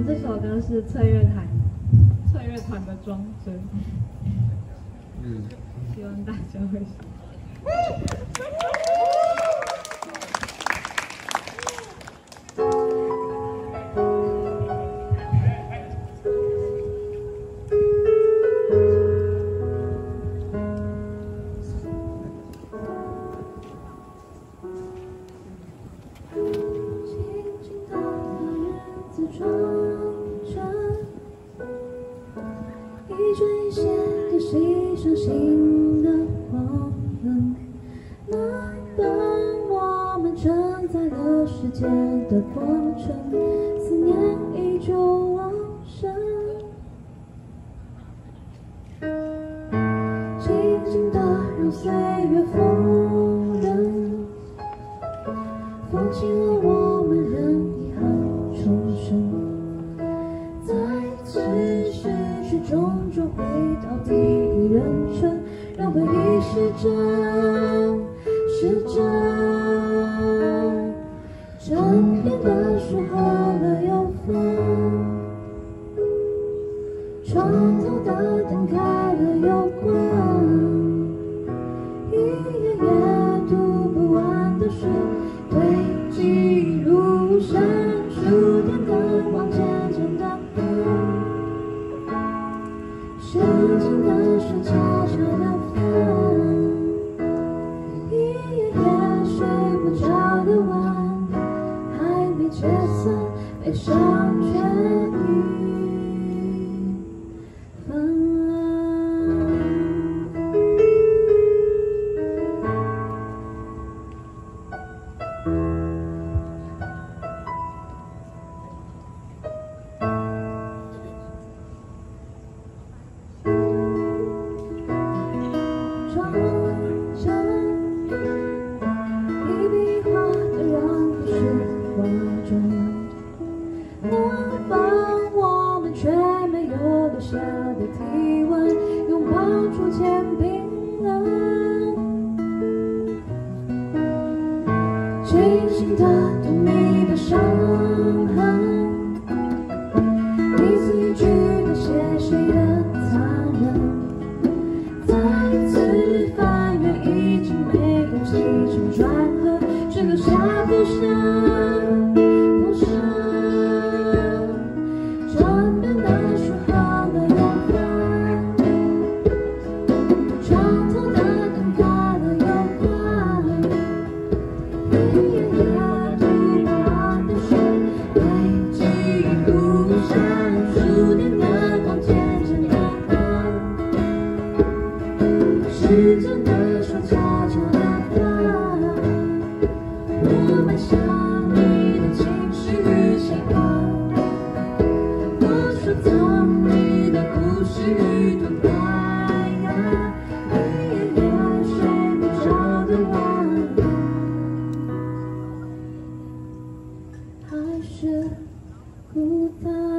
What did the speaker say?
这首歌是翠乐团的《装真》，希望大家会喜欢。 一针一线的牺牲性的我们，那本我们承载了时间的过程，思念依旧旺盛，静静的让岁月风刃，风轻了我们仍遗憾重生。终究回到第一人称，让回忆是真，是真。枕边的树合了又分，床头的灯开了又关，一页页读不完的书，堆积如山，书店灯光渐渐的暗。时间的手悄悄地翻，一夜夜睡不着的晚，还没解散，悲伤却已泛滥。下的体温，拥抱出千冰冷，清醒的读你的伤痕，一字一句的写谁的残忍，再次翻阅已经没有起承转合，只留下故事。时间的手悄悄地翻，我埋下你的情绪与喜欢，我收藏你的故事与独白，一夜夜睡不着的晚，还是孤单。